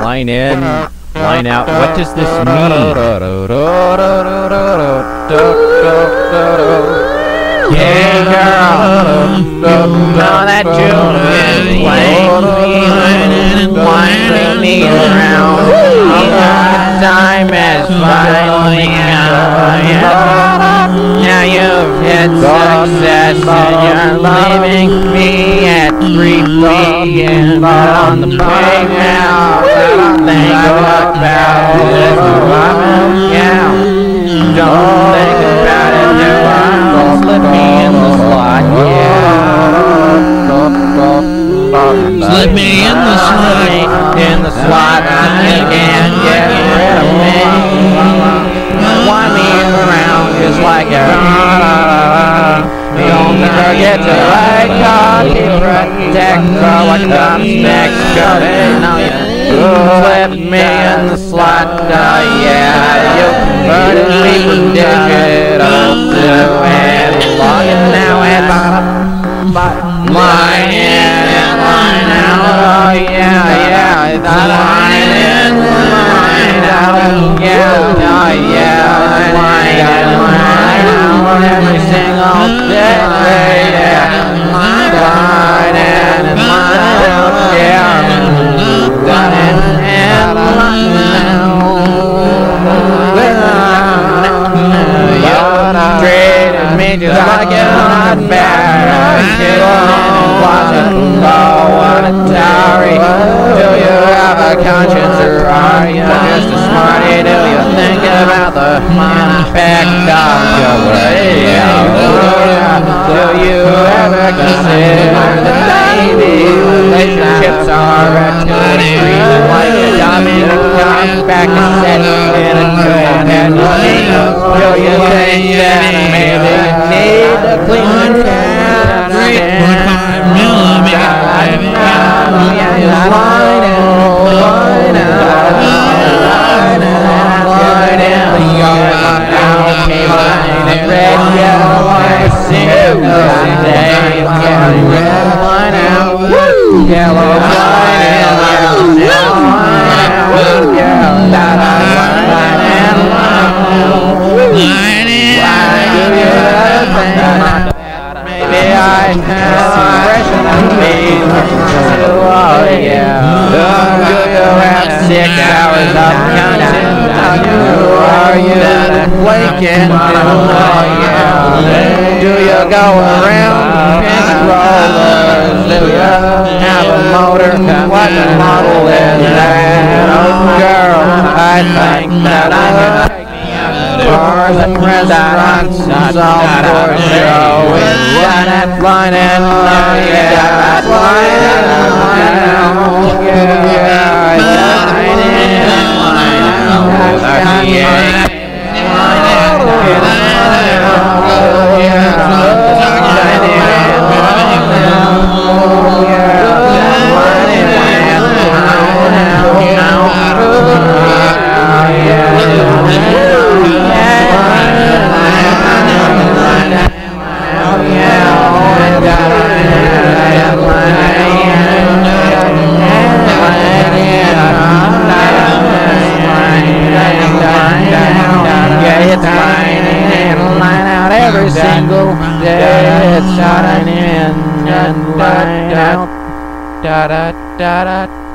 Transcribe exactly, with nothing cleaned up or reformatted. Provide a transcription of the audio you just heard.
line in, line out. What does this mean? Yeah, girl, you know that Julia's playing me and winding me around. The time has finally come. Now you've had success and you're leaving me at three p.m. on the playground. Think about this, yeah. Don't think about it, do I? Slip me in the slot, yeah. Slip me in the slot. In the slot, you can't get rid of me. Wind me around just like a. Don't forget to like, copy, protect, for what comes next. Go ahead, now you slip me in the slot, uh, yeah. You converted me from digital to analog, and now it's line in and line out. Oh yeah, yeah, it's line in, line out. Yeah, oh yeah, it's line in, line out. Every single day, yeah. Line in and line out, yeah. Line in and line out. You treated me just like a hot bag. Do you have a conscience, or are you just a smarty? Do you think about the impact of your radio? Do you ever consider that maybe relationships are a two-street, like a dominant back and set in a two-head? Do you think that maybe you need a clean cat? three point five millimeter. Line out, line out, line out, line out, line out, red, yellow, white, single day, red, line out, yellow, line out, yellow, line out, line and line, line maybe I have some impression of me. Oh yeah. Do you have six hours of content? Who are you waking? Oh yeah. Do you go around pink rollers? Do you have a motor? What model is that? Oh girl, I think that I could take me out to bars and restaurants and all for a show. Line and line and line, yeah, line and line out, yeah, yeah, line and line out, yeah, yeah, line and line out, yeah, line and line out, yeah, line and every single day it's shining in and line out, da da da da.